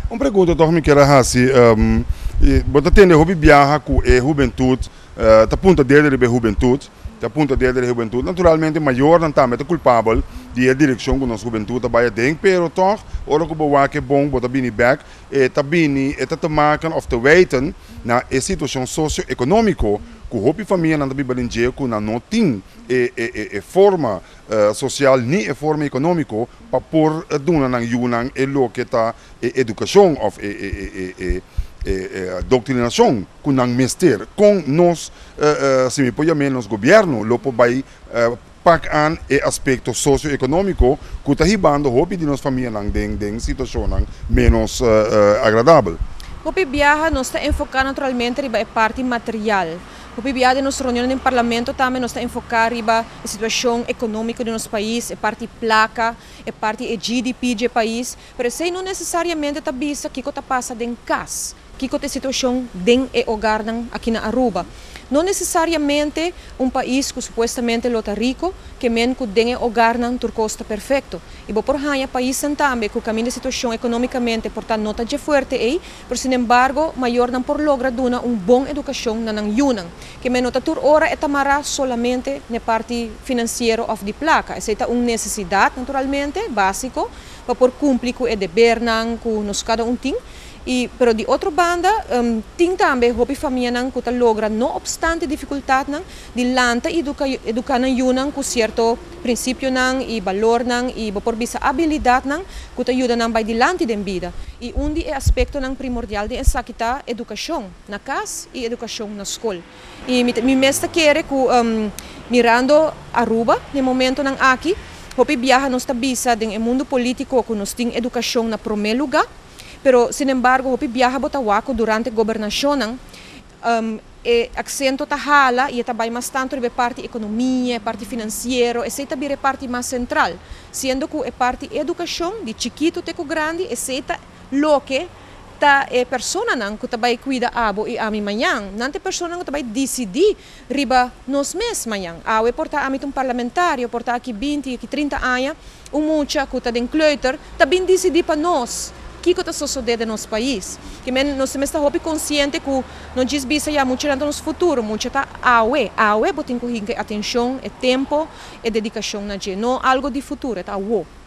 Uma pergunta que me quero fazer, você tem hobby viajar com a juventude, tá ponta dele de juventude, tá ponta dele de juventude, naturalmente maior não tá, mas é culpável de a direção com nossa juventude vai dentro, pero toch, ora que boa que bom, bota bem back, tá bem, te maken of te weten na a situação socio-econômica que o hobby família não tá bem dia que não tem forma social nem forma econômica para por doen na Yunnan e lo que tá educação of doutrinação que não mister com nós se me põe menos governo lopo vai pak aan e aspecto socio-econômico que está ribando hobby de nossa família nang deng situação menos agradável. Hopi viaja nos está enfocado naturalmente riba a parte material. Hopi viaja de nossa reunião no parlamento também nos está enfocado riba a situação econômica de nosso país, a parte placa, a parte GDP do país, mas isso não necessariamente está vista que está passando em casa, que a situação dentro do hogar aqui na Aruba. Não necessariamente país que supostamente é rico, que men que tem hogar na turcosta perfeito. E por hanya país também que caminha situação economicamente, portanto não está forte aí, por sin embargo, maior não por logra duna boa educação na Yunnan, que men nota tur ora etamara solamente na parte financeira of de placa. Essa é uma necessidade naturalmente básico para por cumprir com o dever que nos cada tem. Pero de outra banda, tem também hobby família que está logra, não obstante dificuldade, de lanta educar na Yunnan com certo princípio e valor e por visa habilidade que está ajuda para dilante da vida. E é aspecto primordial de essa que está educação na casa e educação na escola. E me mestre quer que mirando Aruba no momento aqui, hobby viaja nos está visa no mundo político que nos tem educação na primeiro lugar. Pero, sin embargo, hopi viaja botawaco durante a governação, acento tahala e também mais tanto de parte economia, parte financeira, e essa também é parte mais central, sendo que a parte educação de chiquito até grande, essa é lo que ta persona que também cuida abo e ami manhã, nante persona que também decidi riba nos mês manhã, awe porta amitum parlamentário, porta aqui 20, aqui 30 anos, mucha que tá den kleuter, também decidi para nós que está sucedendo no nosso país. Que nós estamos conscientes que não diz bisa já muito no nosso futuro, muito está awe botem com atenção, é tempo, é dedicação na gente, não algo de futuro, está